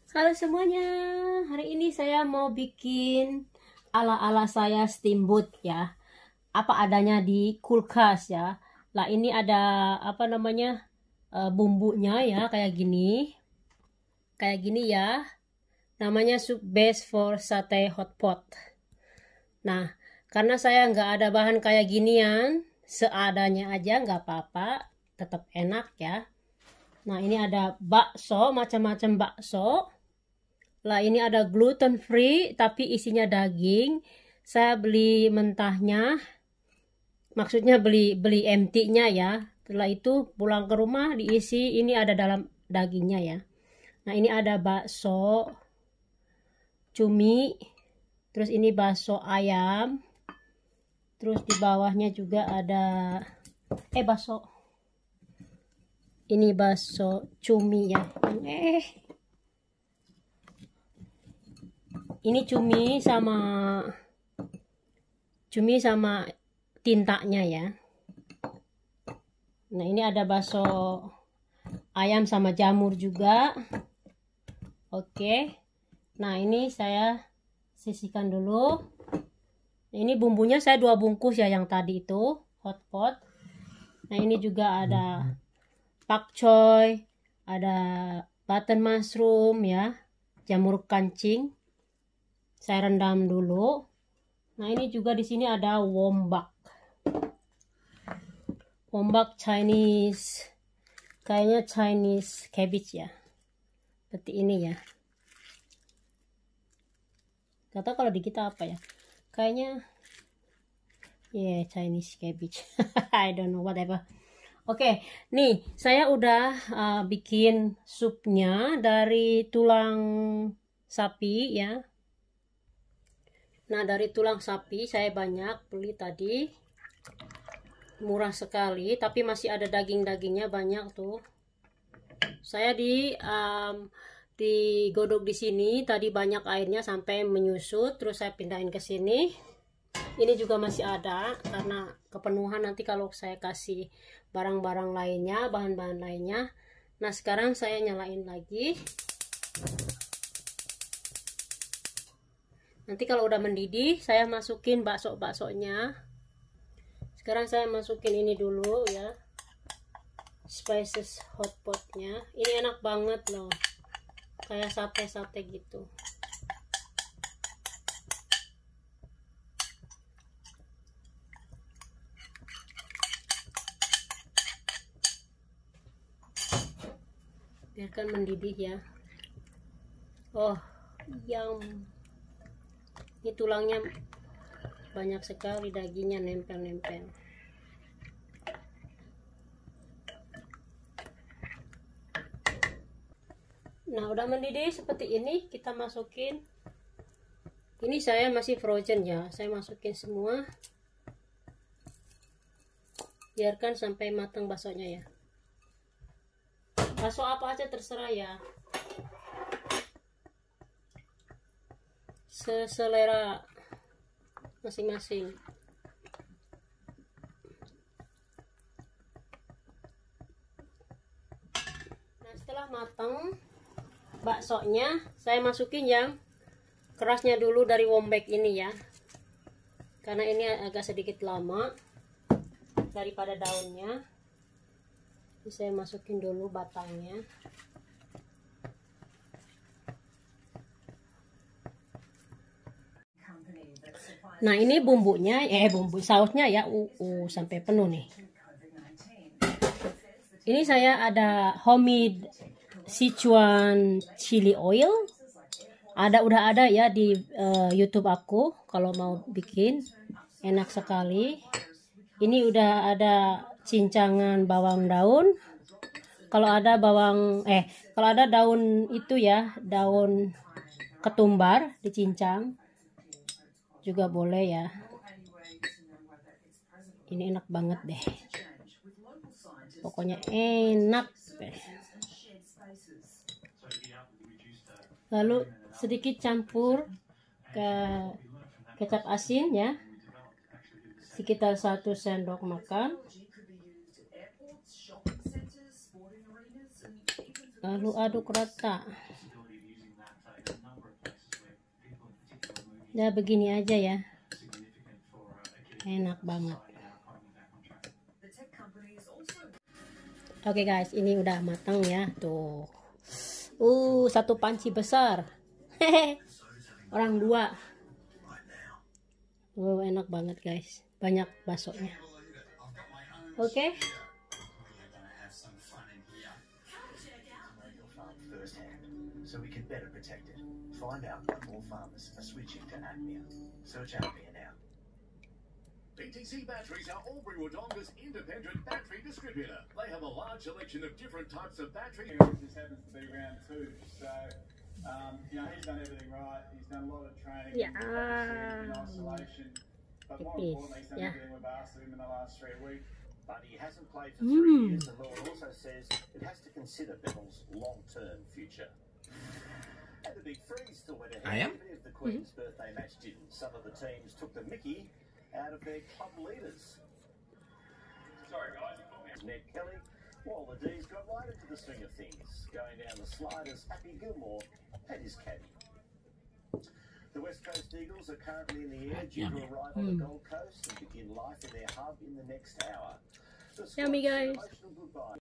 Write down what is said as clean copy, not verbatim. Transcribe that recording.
Halo semuanya, hari ini saya mau bikin ala-ala saya steamboat ya. Apa adanya di kulkas ya. Lah ini ada apa namanya bumbunya ya kayak gini. Kayak gini ya. Namanya soup base for sate hot pot. Nah, karena saya nggak ada bahan kayak ginian, seadanya aja nggak apa-apa, tetap enak ya. Nah ini ada bakso, macam-macam bakso. Lah ini ada gluten free tapi isinya daging. Saya beli mentahnya. Maksudnya beli empty-nya ya. Setelah itu pulang ke rumah diisi, ini ada dalam dagingnya ya. Nah, ini ada bakso cumi. Terus ini bakso ayam. Terus di bawahnya juga ada bakso. Ini bakso cumi ya. Ini cumi sama tintanya ya. Nah ini ada bakso ayam sama jamur juga. Oke. Nah ini saya sisihkan dulu. Ini bumbunya saya 2 bungkus ya yang tadi itu hot pot. Nah ini juga ada pakcoy, ada button mushroom ya, jamur kancing. Saya rendam dulu. Nah, ini juga di sini ada wombak. Wombak Chinese. Kayaknya Chinese cabbage ya. Seperti ini ya. Gak tahu kalau di kita apa ya. Kayaknya Chinese cabbage. I don't know, whatever. Oke, nih saya udah bikin supnya dari tulang sapi ya. Nah dari tulang sapi saya banyak beli tadi, murah sekali, tapi masih ada daging-dagingnya banyak tuh. Saya digodok di sini tadi banyak airnya sampai menyusut, terus saya pindahin ke sini. Ini juga masih ada karena kepenuhan nanti kalau saya kasih barang-barang lainnya, bahan-bahan lainnya. Nah sekarang saya nyalain lagi. Nanti kalau udah mendidih, saya masukin bakso-baksonya. Sekarang saya masukin ini dulu ya. Spices hot potnya. Ini enak banget loh. Kayak sate-sate gitu. Biarkan mendidih ya. Oh, yum. Ini tulangnya banyak sekali, dagingnya nempel-nempel. Nah udah mendidih seperti ini, kita masukin. Ini saya masih frozen ya, saya masukin semua. Biarkan sampai matang baksonya ya. Bakso apa aja terserah ya, seselera masing-masing. Nah setelah matang baksonya, saya masukin yang kerasnya dulu dari wombak ini ya, karena ini agak sedikit lama daripada daunnya. Ini saya masukin dulu batangnya. Nah ini bumbunya, bumbu sausnya ya, sampai penuh nih. Ini saya ada homemade Sichuan chili oil. Udah ada ya di YouTube aku. Kalau mau bikin, enak sekali. Ini udah ada cincangan bawang daun. Kalau ada kalau ada daun itu ya, daun ketumbar dicincang juga boleh ya. Ini enak banget deh, pokoknya enak deh. Lalu sedikit campur ke kecap asin ya, sekitar 1 sendok makan. Lalu aduk rata. Udah begini aja ya. Enak banget. Oke guys, ini udah matang ya. Tuh. Satu panci besar. Hehe. Orang 2. Enak banget guys. Banyak baksonya. Oke. So we can better protect it. Find out what more farmers are switching to APMEA. Search APMEA now. BTC Batteries are Albury Wodonga's independent battery distributor. They have a large selection of different types of batteries. This happens to be round 2, so he's done everything right. He's done a lot of training in isolation, but more importantly, he's done everything we've asked of him in the last 3 weeks. But he hasn't played for 3 years, and Lord also says it has to consider Bell's long-term future. And the big freeze still went ahead, even if the Queen's birthday match didn't. Some of the teams took the mickey out of their club leaders. Sorry guys, Ned Kelly, while the D's got right into the swing of things, going down the sliders, Happy Gilmore and his caddy. The West Coast Eagles are currently in the air due to arrive on the Gold Coast and begin life in their hub in the next hour. Yummy guys. Emotional goodbye.